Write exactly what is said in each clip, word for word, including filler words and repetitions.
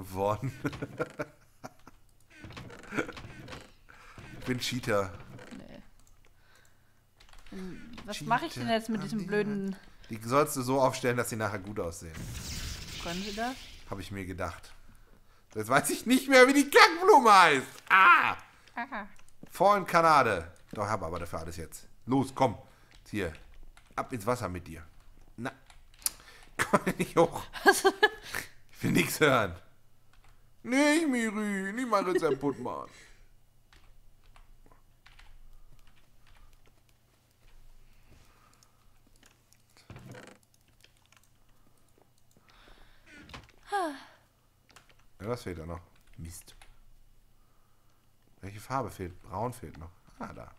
geworden. Ich bin Cheater. Nee. Was mache ich denn jetzt mit diesem blöden... Die sollst du so aufstellen, dass sie nachher gut aussehen. Können Sie das? Habe ich mir gedacht. Jetzt weiß ich nicht mehr, wie die Kackblume heißt. Ah! Aha. Vor in Kanade. Doch, hab aber dafür alles jetzt. Los, komm. Hier. Ab ins Wasser mit dir. Na. Komm nicht hoch. Ich will nichts hören. Nee, Miri. Nicht mal Rezept machen. Ja, was fehlt da noch? Mist. Welche Farbe fehlt? Braun fehlt noch. Ah, da.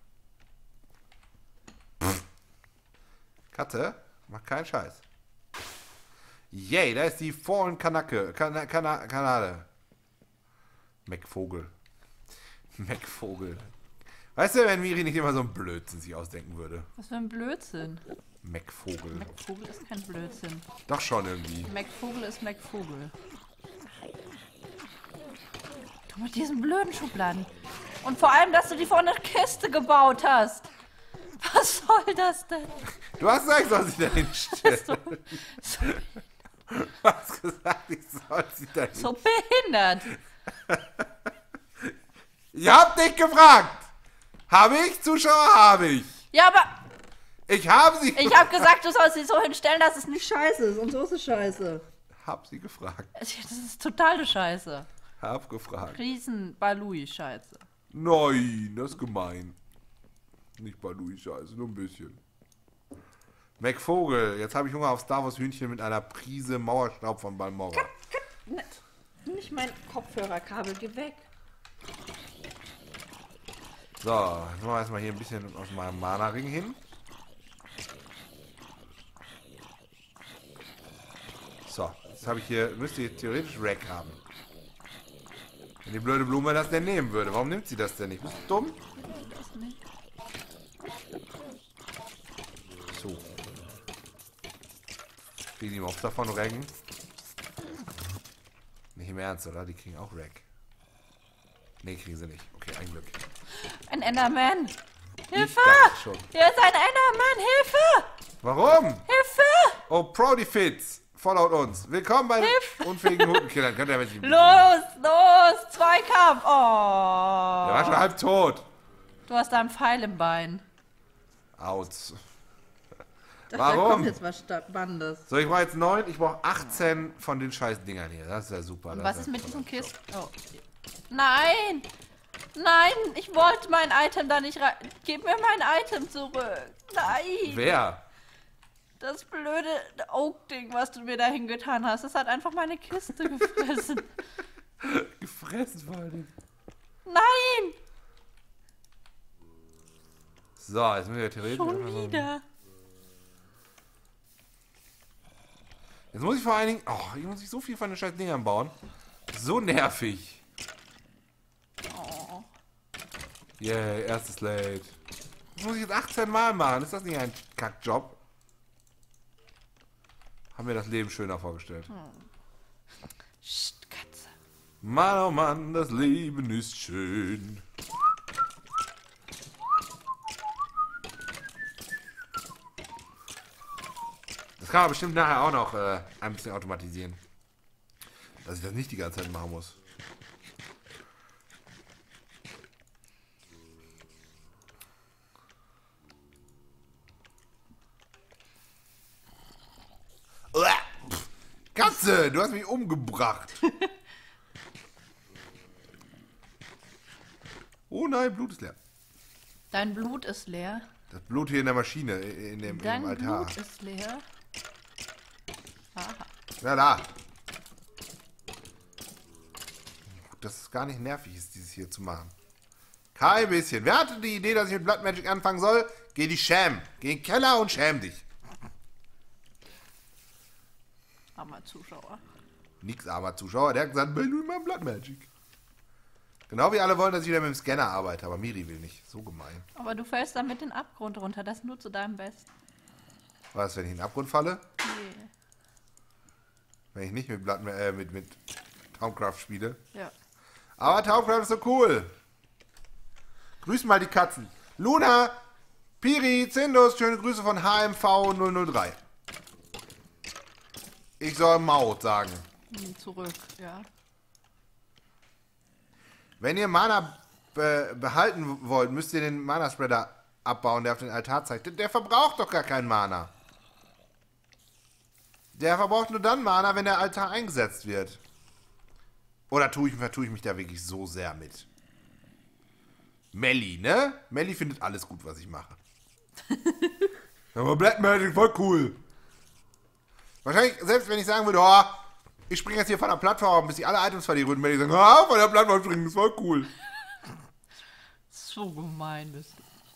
Pff. Katze, mach keinen Scheiß. Yay, da ist die Fallen Kanake. Kana, Kana, Kanade. McVogel. McVogel. Weißt du, wenn Miri nicht immer so ein Blödsinn sich ausdenken würde? Was für ein Blödsinn. McVogel. McVogel ist kein Blödsinn. Doch schon irgendwie. McVogel ist McVogel. Du mit diesen blöden Schubladen. Und vor allem, dass du die vor eine Kiste gebaut hast. Was soll das denn? Du hast gesagt, ich soll sie dahin stellen. So, so, Du hast gesagt, ich soll sie dahin so behindert. Ich hab dich gefragt. Habe ich? Zuschauer habe ich. Ja, aber Ich habe sie ich habe gesagt, du sollst sie so hinstellen, dass es nicht scheiße ist. Und so ist es scheiße. Hab sie gefragt. Das ist totale Scheiße. Hab gefragt. Riesen Balui-Scheiße. Nein, das ist gemein. Nicht bei Louis Scheiße, nur ein bisschen. McVogel, jetzt habe ich Hunger auf Star Wars Hühnchen mit einer Prise Mauerstaub von Balmorra. Nicht mein Kopfhörerkabel, geh weg. So, jetzt machen wir erstmal hier ein bisschen aus meinem Mana-Ring hin. So, jetzt habe ich hier, müsste ich theoretisch Rack haben. Wenn die blöde Blume das denn nehmen würde. Warum nimmt sie das denn nicht? Bist du dumm? Das nicht. So. Kriegen die Mobs davon Raggen? Nicht im Ernst, oder? Die kriegen auch Rag. Ne, kriegen sie nicht. Okay, ein Glück. Ein Enderman. Hilfe! dachte schon. Hier ist ein Enderman, Hilfe! Warum? Hilfe! Oh, Prodifits. Followt uns. Willkommen bei den Hilfe! unfähigen Hutenkillern. Könnt ihr mit ihm Los, los, Zweikampf. Der war schon Oh. halb tot. Du hast da einen Pfeil im Bein. Autz. Da Warum? kommt jetzt was Spannendes. So, ich brauche jetzt neun. Ich brauche achtzehn von den scheiß Dingern hier. Das ist ja super. Und das was ja ist mit toll. diesem Kisten? Oh. Nein! Nein, ich wollte mein Item da nicht rein. Gib mir mein Item zurück. Nein! Wer? Das blöde Oak-Ding, was du mir da hingetan hast, das hat einfach meine Kiste gefressen. Gefressen vor allem. Nein! So, jetzt müssen wir theoretisch... Schon einfach so- wieder. Jetzt muss ich vor allen Dingen... Oh, ich muss ich so viel von den scheiß Dingern bauen. So nervig. Oh. Yeah, erstes Late. Das muss ich jetzt achtzehn Mal machen. Ist das nicht ein Kackjob? Haben wir das Leben schöner vorgestellt. Psst, Katze. Mann, oh Mann, das Leben ist schön. Das kann man bestimmt nachher auch noch äh, ein bisschen automatisieren. Dass ich das nicht die ganze Zeit machen muss. Uah, pff, Katze, du hast mich umgebracht. Oh nein, Blut ist leer. Dein Blut ist leer. Das Blut hier in der Maschine, in dem, in Dein dem Altar. Blut ist leer. Aha. Ja, da. Dass es gar nicht nervig ist, dieses hier zu machen. Kein bisschen. Wer hatte die Idee, dass ich mit Blood Magic anfangen soll? Geh die schämen. Geh in den Keller und schäm dich. Armer Zuschauer. Nix armer Zuschauer, der hat gesagt, will nur mal Blood Magic. Genau wie alle wollen, dass ich wieder mit dem Scanner arbeite, aber Miri will nicht. So gemein. Aber du fällst dann mit den Abgrund runter. Das nur zu deinem Besten. Was, wenn ich in den Abgrund falle? Nee. Wenn ich nicht mit Blood, äh, mit, mit Thaumcraft-Spiele. Ja. Aber Thaumcraft ist so cool. Grüß mal die Katzen. Luna, Piri, Zindus, schöne Grüße von H M V null null drei. Ich soll Maut sagen. Hm, Zurück, ja. Wenn ihr Mana be behalten wollt, müsst ihr den Mana-Spreader abbauen, der auf den Altar zeigt. Der, der verbraucht doch gar keinen Mana. Der verbraucht nur dann Mana, wenn der Altar eingesetzt wird. Oder tue ich, vertue ich mich da wirklich so sehr mit? Melli, ne? Melli findet alles gut, was ich mache. Aber Black Magic, voll cool. Wahrscheinlich, selbst wenn ich sagen würde, oh, ich springe jetzt hier von der Plattform, bis ich alle Items verliere, würden Melli sagen, ah, von der Plattform springen, ist voll cool. So gemein bist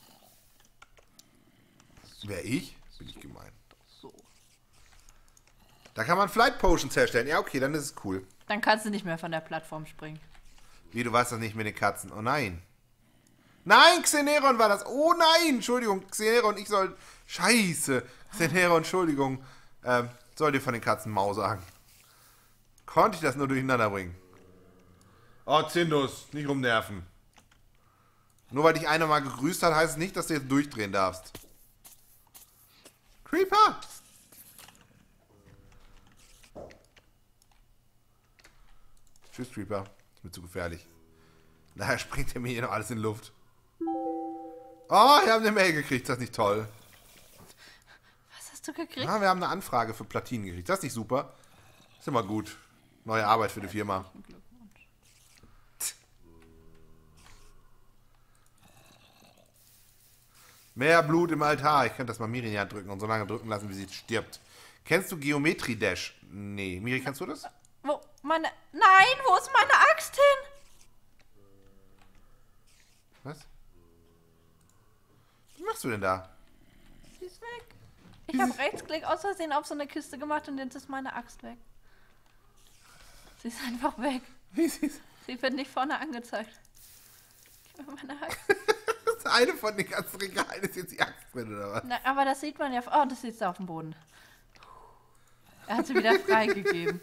du. Wer ich? Bin ich gemein. So. Da kann man Flight Potions herstellen. Ja, okay, dann ist es cool. Dann kannst du nicht mehr von der Plattform springen. Wie, du weißt das nicht mit den Katzen. Oh nein. Nein, Xeneron war das. Oh nein, Entschuldigung. Xeneron, ich soll... Scheiße. Xeneron, Entschuldigung. Ähm, soll dir von den Katzen Mau sagen. Konnte ich das nur durcheinander bringen? Oh, Zindus, nicht rumnerven. Nur weil dich einer mal gegrüßt hat, heißt es nicht, dass du jetzt durchdrehen darfst. Creeper! Tschüss, Creeper. Ist mir zu gefährlich. Daher springt er mir hier noch alles in die Luft. Oh, wir haben eine Mail gekriegt. Das ist nicht toll. Was hast du gekriegt? Ja, wir haben eine Anfrage für Platinen gekriegt. Das ist nicht super. Ist immer gut. Neue Arbeit für die Firma. Mehr Blut im Altar. Ich könnte das mal Miri in die Hand drücken und so lange drücken lassen, wie sie stirbt. Kennst du Geometrie Dash? Nee. Miri, kennst du das? Wo? Meine... Nein, wo ist meine Axt hin? Was? Was machst du denn da? Sie ist weg. Ich habe Rechtsklick aus Versehen auf so eine Kiste gemacht und jetzt ist meine Axt weg. Sie ist einfach weg. Wie sie Sie wird nicht vorne angezeigt. Gib mir meine Axt. Das ist eine von den ganzen Regalen, ist jetzt die Axt drin, oder was? Na, aber das sieht man ja... Oh, das sitzt auf dem Boden. Er hat sie wieder freigegeben.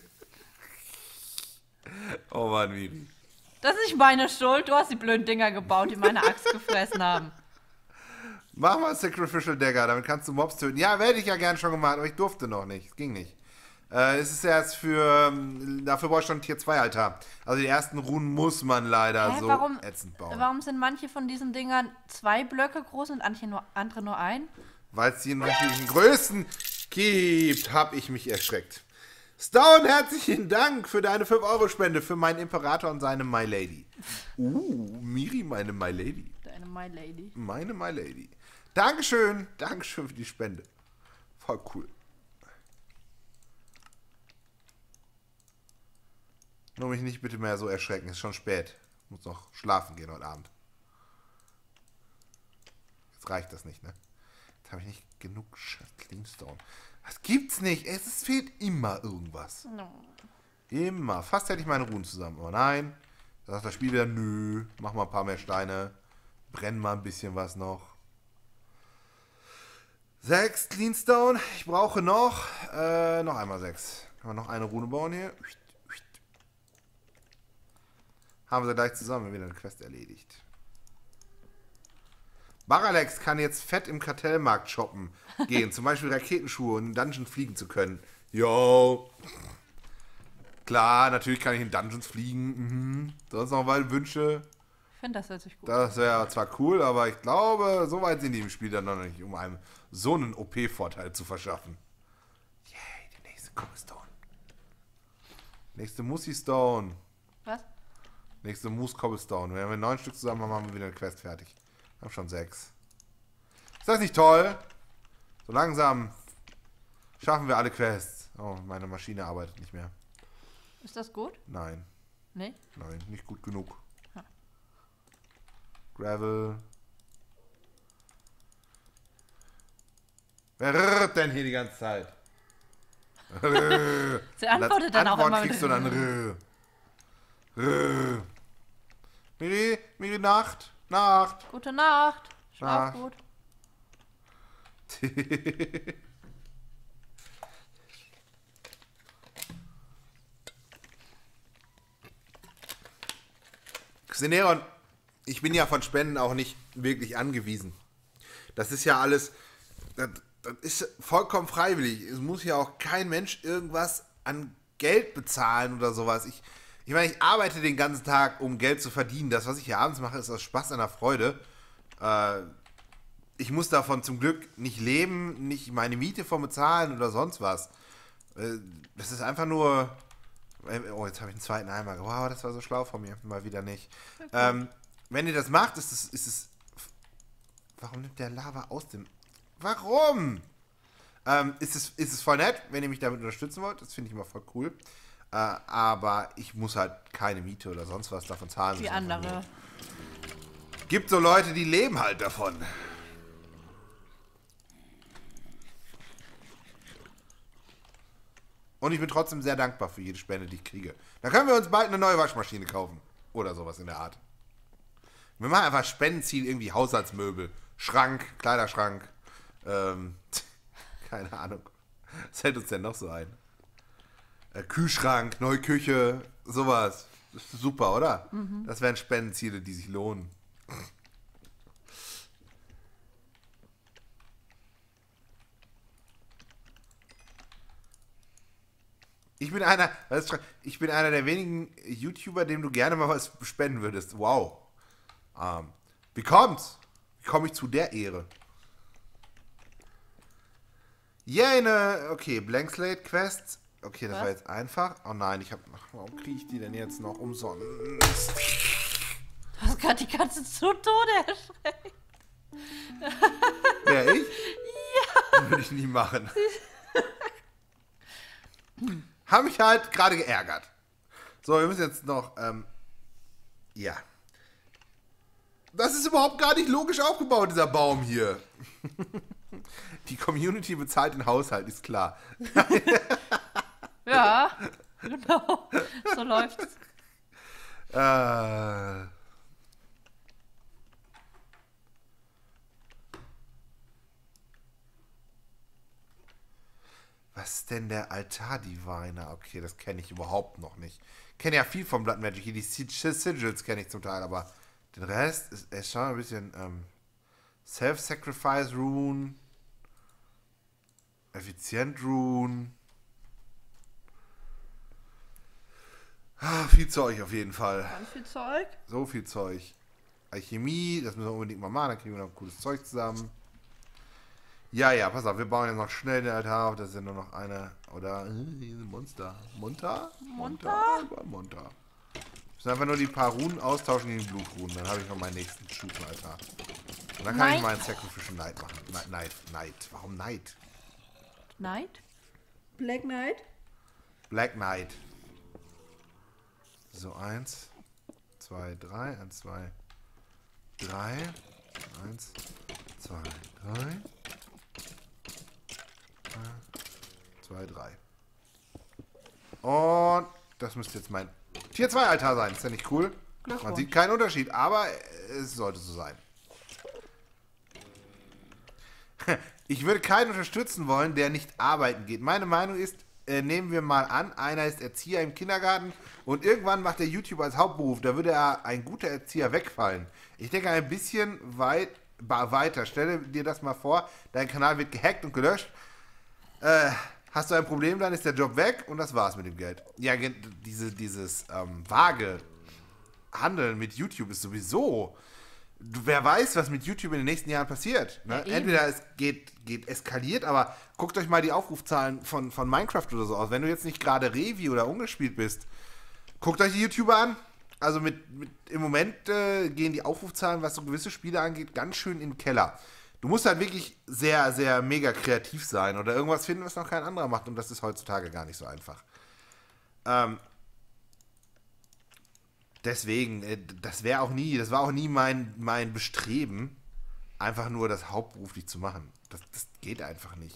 Oh Mann, Miri. Das ist nicht meine Schuld. Du hast die blöden Dinger gebaut, die meine Axt gefressen haben. Mach mal Sacrificial Dagger, damit kannst du Mobs töten. Ja, hätte ich ja gern schon gemacht, aber ich durfte noch nicht. Es ging nicht. Äh, es ist erst für... Dafür brauche ich schon ein Tier zwei Altar. Also die ersten Runen muss man leider Hä, so warum, ätzend bauen. Warum sind manche von diesen Dingern zwei Blöcke groß und andere nur, andere nur ein? Weil es die in unterschiedlichen Größen gibt, habe ich mich erschreckt. Stone, herzlichen Dank für deine fünf Euro Spende für meinen Imperator und seine My Lady. Uh, Miri, meine My Lady. Deine My Lady. Meine My Lady. Dankeschön, Dankeschön für die Spende. Voll cool. Nur mich nicht bitte mehr so erschrecken, ist schon spät. Ich muss noch schlafen gehen heute Abend. Jetzt reicht das nicht, ne? Jetzt habe ich nicht genug Cleanstone. Das gibt's nicht. Es, es fehlt immer irgendwas. No. Immer. Fast hätte ich meine Ruhen zusammen. Aber nein. Da sagt das Spiel wieder, nö. Mach mal ein paar mehr Steine. Brenn mal ein bisschen was noch. Sechs Cleanstone. Ich brauche noch. Äh, noch einmal sechs. Kann man noch eine Rune bauen hier. Haben wir gleich zusammen wieder eine Quest erledigt. Baralex kann jetzt fett im Kartellmarkt shoppen gehen. Zum Beispiel Raketenschuhe und in Dungeons fliegen zu können. Yo. Klar, natürlich kann ich in Dungeons fliegen. Mhm. Sonst noch mal Wünsche. Ich finde, das hört sich gut an. Das wäre zwar cool, aber ich glaube, so weit sind die im Spiel dann noch nicht, um einem so einen O P-Vorteil zu verschaffen. Yay, die nächste Cobblestone. Nächste Mussy Stone. Was? Nächste Moose Cobblestone. Wenn wir neun Stück zusammen haben, haben wir wieder eine Quest fertig. Wir haben schon sechs. Ist das nicht toll? So langsam schaffen wir alle Quests. Oh, meine Maschine arbeitet nicht mehr. Ist das gut? Nein. Nee? Nein, nicht gut genug. Ha. Gravel. Wer rrrt denn hier die ganze Zeit? Sie antwortet dann Antwort auch immer kriegst du dann rrr. Rrr. Miri, Miri, Nacht. Nacht. Gute Nacht. Schlaf Nacht. gut. Seneron, ich bin ja von Spenden auch nicht wirklich angewiesen. Das ist ja alles, das, das ist vollkommen freiwillig. Es muss ja auch kein Mensch irgendwas an Geld bezahlen oder sowas. Ich, ich meine, ich arbeite den ganzen Tag, um Geld zu verdienen. Das, was ich hier abends mache, ist aus Spaß an der Freude. Äh, ich muss davon zum Glück nicht leben, nicht meine Miete von bezahlen oder sonst was. Äh, das ist einfach nur... Oh, jetzt habe ich einen zweiten Eimer. Wow, das war so schlau von mir. Mal wieder nicht. Okay. Ähm, wenn ihr das macht, ist es, ist es... Warum nimmt der Lava aus dem... Warum? Ähm, ist, es, ist es voll nett, wenn ihr mich damit unterstützen wollt. Das finde ich immer voll cool. Äh, aber ich muss halt keine Miete oder sonst was davon zahlen. Wie andere. Gibt so Leute, die leben halt davon. Und ich bin trotzdem sehr dankbar für jede Spende, die ich kriege. Da können wir uns bald eine neue Waschmaschine kaufen. Oder sowas in der Art. Wir machen einfach Spendenziel, irgendwie Haushaltsmöbel. Schrank, Kleiderschrank. Ähm, keine Ahnung. Was hält uns denn noch so ein? Äh, Kühlschrank, neue Küche, sowas. Das ist super, oder? Mhm. Das wären Spendenziele, die sich lohnen. Ich bin einer, ich bin einer der wenigen YouTuber, dem du gerne mal was spenden würdest. Wow. Ähm, wie kommt's? Wie komme ich zu der Ehre? Yeah, ne, okay, Blank Slate Quests. Okay, das was? War jetzt einfach. Oh nein, ich hab, warum kriege ich die denn jetzt noch umsonst? Du hast gerade die ganze zu Tode erschreckt. Wer, ich? Ja. Würde ich nie machen. Hab mich halt gerade geärgert. So, wir müssen jetzt noch, ähm, ja. Das ist überhaupt gar nicht logisch aufgebaut, dieser Baum hier. Die Community bezahlt den Haushalt, ist klar. Ja, genau. So läuft's. Äh. Was ist denn der Altar-Diviner? Okay, das kenne ich überhaupt noch nicht. Ich kenne ja viel von Blood Magic. Die Sigils kenne ich zum Teil, aber den Rest ist, ist schon ein bisschen ähm, Self-Sacrifice Rune, Effizient Rune. Ah, viel Zeug auf jeden Fall. Ganz viel Zeug? So viel Zeug. Alchemie, das müssen wir unbedingt mal machen, dann kriegen wir noch cooles Zeug zusammen. Ja, ja, pass auf, wir bauen jetzt noch schnell den Altar auf, das sind nur noch eine, oder, äh, Monster. Monta? Monta? Monta? Monta. Wir müssen einfach nur die paar Runen austauschen gegen Blutrunen, dann habe ich noch meinen nächsten Stufenaltar. Und dann kann Night. ich meinen Sacrificial Knight machen. Knight, Knight. Warum Knight? Knight? Black Knight? Black Knight. So, eins, zwei, drei, eins, zwei, drei, eins, zwei, drei. zwei, drei. Und das müsste jetzt mein Tier zwei Altar sein. Ist ja nicht cool? Man sieht keinen Unterschied, aber es sollte so sein. Ich würde keinen unterstützen wollen, der nicht arbeiten geht. Meine Meinung ist, äh, nehmen wir mal an, einer ist Erzieher im Kindergarten und irgendwann macht er YouTube als Hauptberuf. Da würde er ein guter Erzieher wegfallen. Ich denke ein bisschen weit, weiter. Stelle dir das mal vor, dein Kanal wird gehackt und gelöscht. Äh, hast du ein Problem, dann ist der Job weg und das war's mit dem Geld. Ja, diese, dieses ähm, vage Handeln mit YouTube ist sowieso... Du, wer weiß, was mit YouTube in den nächsten Jahren passiert. Ne? Ja, entweder es geht, geht eskaliert, aber guckt euch mal die Aufrufzahlen von, von Minecraft oder so aus. Wenn du jetzt nicht gerade Revi oder ungespielt bist, guckt euch die YouTuber an. Also mit, mit im Moment äh, gehen die Aufrufzahlen, was so gewisse Spiele angeht, ganz schön in den Keller. Du musst halt wirklich sehr, sehr mega kreativ sein oder irgendwas finden, was noch kein anderer macht. Und das ist heutzutage gar nicht so einfach. Ähm, deswegen, äh, das wäre auch nie, das war auch nie mein, mein Bestreben, einfach nur das hauptberuflich zu machen. Das, das geht einfach nicht.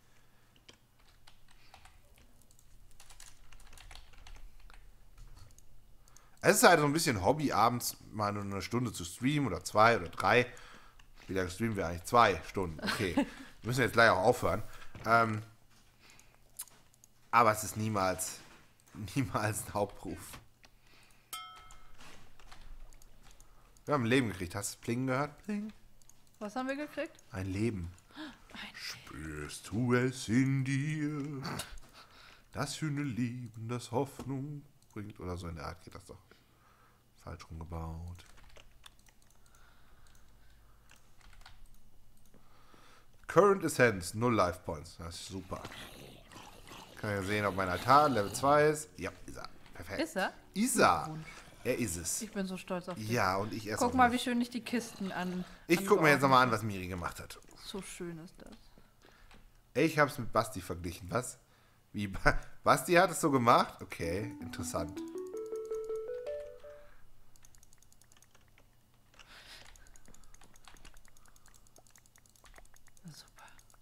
Es ist halt so ein bisschen Hobby, abends mal nur eine Stunde zu streamen oder zwei oder drei. Wie lange streamen wir eigentlich? Zwei Stunden. Okay. Wir müssen jetzt gleich auch aufhören. Ähm, aber es ist niemals, niemals ein Hauptberuf. Wir haben ein Leben gekriegt. Hast du Pling gehört? Pling. Was haben wir gekriegt? Ein Leben. Ein Spürst du es in dir? Das schöne Leben, das Hoffnung bringt. Oder so in der Art geht das doch. Falsch rumgebaut. Current Essence, null Life Points. Das ist super. Kann ja sehen, ob mein Altar Level zwei ist. Ja, ist er. Perfekt. Ist er? Ist er. Er ist es. Ich bin so stolz auf dich. Ja, und ich erst Guck auch mal, nicht. wie schön ich die Kisten an. Ich guck mir jetzt nochmal an, was Miri gemacht hat. So schön ist das. Ich hab's mit Basti verglichen. Was? Wie? Ba- Basti hat es so gemacht? Okay, interessant. Super.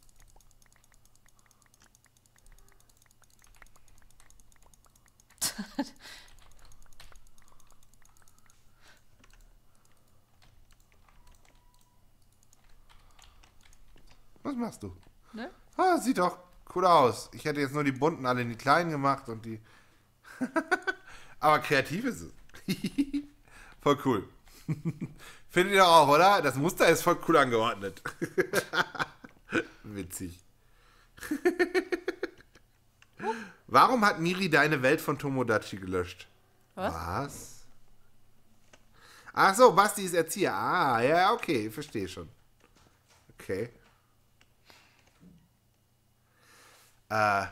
Was machst du? Ne? Ah, sieht doch cool aus. Ich hätte jetzt nur die bunten alle in die kleinen gemacht und die... Aber kreativ ist es. Voll cool. Findet ihr doch auch, oder? Das Muster ist voll cool angeordnet. Witzig. Warum hat Miri deine Welt von Tomodachi gelöscht? Was? Was? Ach so, Basti ist Erzieher. Ah, ja, okay, verstehe schon. Okay. Äh.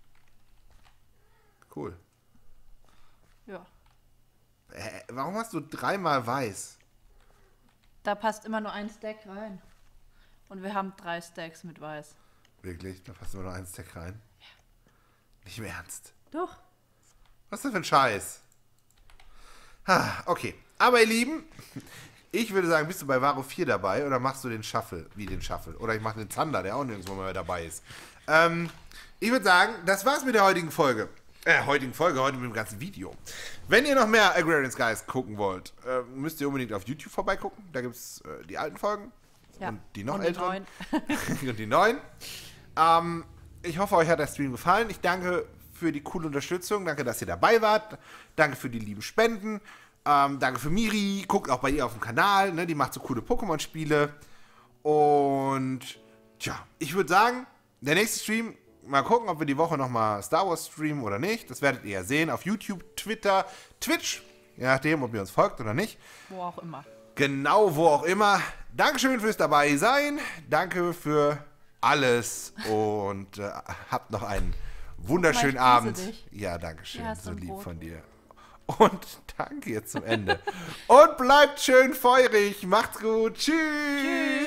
Cool. Ja. Äh, warum hast du dreimal weiß? Da passt immer nur ein Stack rein. Und wir haben drei Stacks mit weiß. Wirklich? Da passt nur noch ein Stack rein? Ja. Nicht im Ernst. Doch. Was ist das für ein Scheiß? Ha, okay. Aber ihr Lieben, ich würde sagen, bist du bei Varo vier dabei oder machst du den Shuffle? Wie den Shuffle? Oder ich mache den Zander, der auch nirgendwo mehr dabei ist. Ähm, ich würde sagen, das war's mit der heutigen Folge. Äh, heutigen Folge, heute mit dem ganzen Video. Wenn ihr noch mehr Agrarian Skies gucken wollt, äh, müsst ihr unbedingt auf YouTube vorbeigucken. Da gibt es äh, die alten Folgen Ja. und die noch Und die älteren. neuen. und die neuen. Ähm, ich hoffe, euch hat der Stream gefallen. Ich danke für die coole Unterstützung. Danke, dass ihr dabei wart. Danke für die lieben Spenden. Ähm, danke für Miri. Guckt auch bei ihr auf dem Kanal. Ne? Die macht so coole Pokémon-Spiele. Und tja, ich würde sagen, der nächste Stream, mal gucken, ob wir die Woche nochmal Star Wars streamen oder nicht. Das werdet ihr ja sehen auf YouTube, Twitter, Twitch. Je nachdem, ob ihr uns folgt oder nicht. Wo auch immer. Genau, wo auch immer. Dankeschön fürs dabei sein. Danke für alles. Und äh, habt noch einen wunderschönen Guck mal, ich Abend. grüße dich. Ja, danke schön. Hier hast du So ein lieb Brot. von dir. Und danke jetzt zum Ende. Und bleibt schön feurig. Macht's gut. Tschüss. Tschüss.